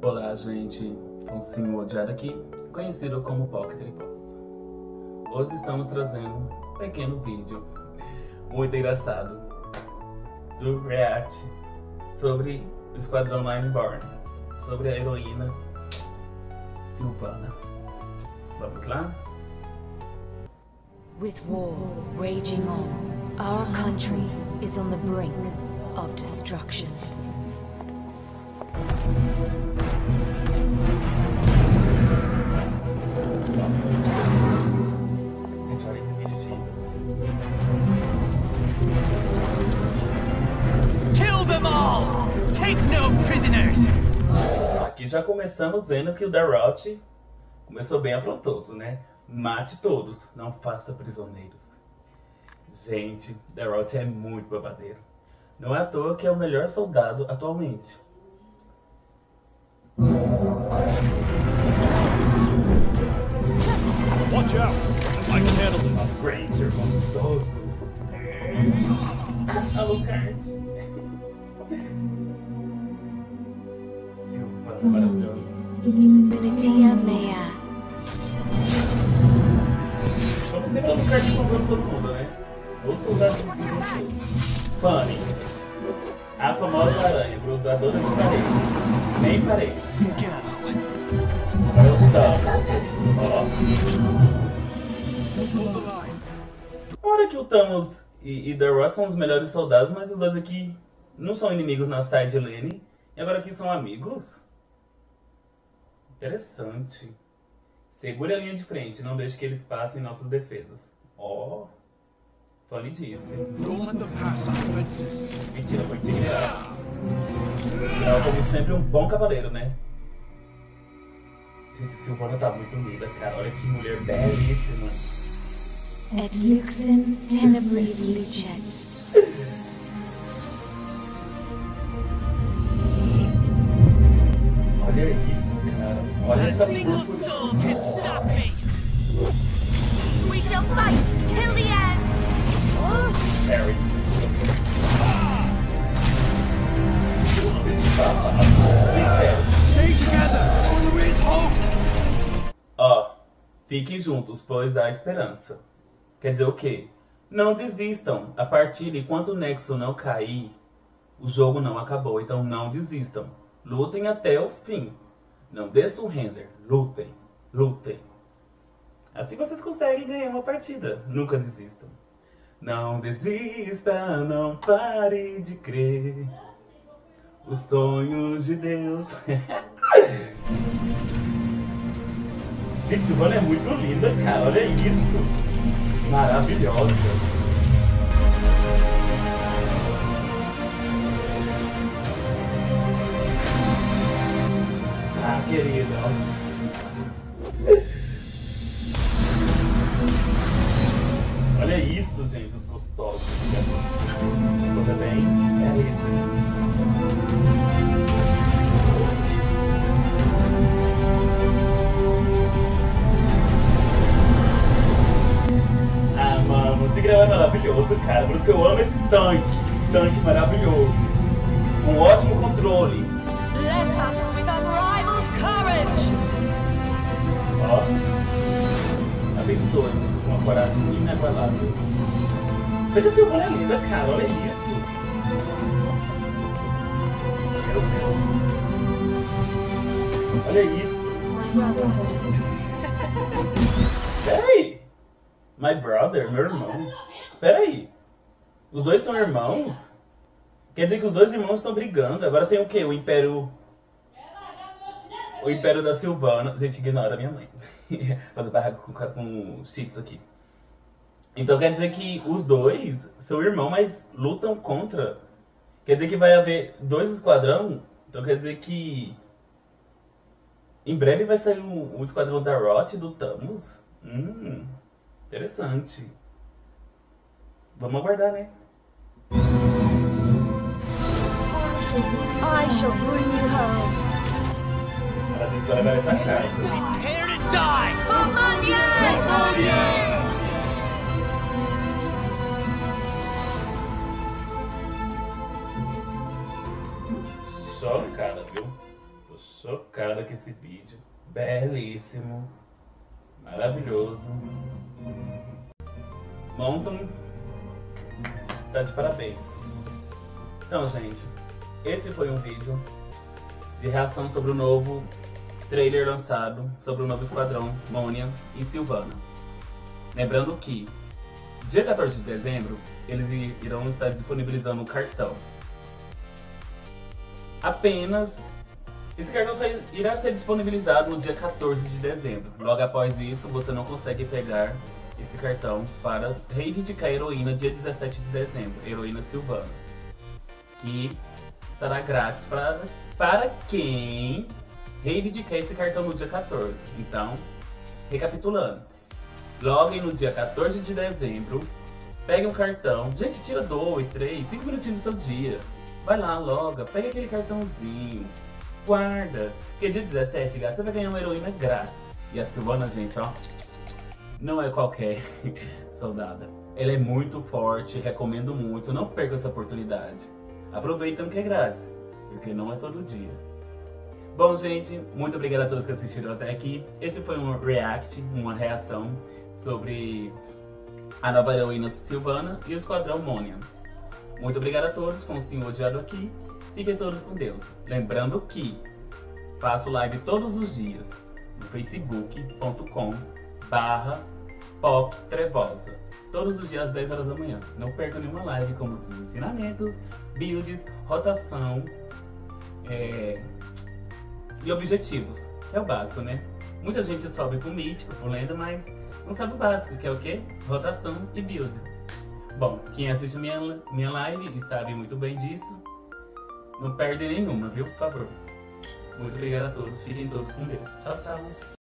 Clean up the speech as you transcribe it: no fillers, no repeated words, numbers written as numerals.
Olá, gente, Foncinho Odiado aqui, conhecido como Pocket Triposa. Hoje estamos trazendo um pequeno vídeo muito engraçado do React sobre o Esquadrão Ironborn, sobre a heroína Sylvana. Vamos lá? With war raging on, our country is on the brink of destruction. Gente, olha esse vestido. Kill them all! Take no prisoners! Aqui já começamos vendo que o Darrot começou bem afrontoso, né? Mate todos, não faça prisioneiros. Gente, Darrot é muito babadeiro. Não é à toa que é o melhor soldado atualmente. Watch out! I can handle them. Granger gostoso. Alucard. Silvana maravilhosa. Illuminatia mea. Como sempre, Alucard salvando todo mundo, né? Os soldados do Fanny. A famosa aranha, grudadora de parede. Nem parede. Olha os Thanos. Olha que o Thanos e Darrot são os melhores soldados, mas os dois aqui não são inimigos na side lane. E agora aqui são amigos? Interessante. Segure a linha de frente, não deixe que eles passem nossas defesas. Ó, Fanny disse. Mentira, foi Tigreal. Tigreal, como sempre, um bom cavaleiro, né? Gente, Sylvana tá muito linda, cara. Olha que mulher belíssima. Et luxen tenebris lucet. Olha isso, cara. Olha essa púrpura. We shall fight till the end. Harry. Stay together, for there is hope! Ó, fiquem juntos, pois há esperança. Quer dizer o quê? Não desistam. A partir de enquanto o Nexo não cair, o jogo não acabou. Então não desistam. Lutem até o fim. Não dê surrender. Lutem. Lutem. Assim vocês conseguem ganhar uma partida. Nunca desistam. Não desista, não pare de crer. Os sonhos de Deus. Gente, Sylvana é muito linda, cara. Olha isso. Maravilhosa. Ah, querida. Olha isso, gente, os gostosos. Tudo bem? É isso. Ah, mano, o Tigreal é maravilhoso, cara. Por isso que eu amo esse tanque. Tanque maravilhoso. Com ótimo controle. Bless us with unrivaled courage. Ó. Abençoe-nos com uma coragem inabalável. Veja se eu vou linda, cara. Olha isso. Meu Deus. Olha isso. Espera aí. My brother, meu irmão. Espera aí. Os dois são irmãos? Quer dizer que os dois irmãos estão brigando. Agora tem o quê? O Império da Sylvana. Gente, ignora a minha mãe. Fazer barraco com cheats aqui. Então quer dizer que os dois são irmãos, mas lutam contra. Quer dizer que vai haver dois esquadrão. Então quer dizer que em breve vai sair o esquadrão da Darrot e do Thanos. Interessante. Vamos aguardar, né? I shall bring you home. A vitória vai estar cá. Prepare to die! Chocada, viu? Tô chocada com esse vídeo. Belíssimo. Maravilhoso. Montam tá de parabéns. Então, gente, esse foi um vídeo de reação sobre o novo trailer lançado, sobre o novo Esquadrão Mônia e Sylvana. Lembrando que dia 14 de dezembro eles irão estar disponibilizando um cartão. Apenas esse cartão só irá ser disponibilizado no dia 14 de dezembro. Logo após isso, você não consegue pegar esse cartão para reivindicar a heroína dia 17 de dezembro, heroína Sylvana, que estará grátis para quem reivindicar esse cartão no dia 14. Então, recapitulando, loguem no dia 14 de dezembro, pegue um cartão, gente, tira 2, 3, 5 minutinhos do seu dia, vai lá, loga, pega aquele cartãozinho, guarda, porque dia 17, você vai ganhar uma heroína grátis. E a Sylvana, gente, ó, não é qualquer soldada. Ela é muito forte, recomendo muito, não perca essa oportunidade. Aproveitem que é grátis, porque não é todo dia. Bom, gente, muito obrigado a todos que assistiram até aqui. Esse foi um react, uma reação sobre a nova heroína Sylvana e o Esquadrão Mônia. Muito obrigado a todos, com o Senhor odiado aqui. Fiquem todos com Deus. Lembrando que faço live todos os dias no facebook.com/poptrevosa. Todos os dias às 10 horas da manhã. Não perca nenhuma live como os ensinamentos, builds, rotação e objetivos, que é o básico, né? Muita gente sobe pro mítico, pro lenda, mas não sabe o básico, que é o quê? Rotação e builds. Bom, quem assiste minha live e sabe muito bem disso, não perde nenhuma, viu? Por favor. Muito obrigado a todos. Fiquem todos com Deus. Tchau, tchau.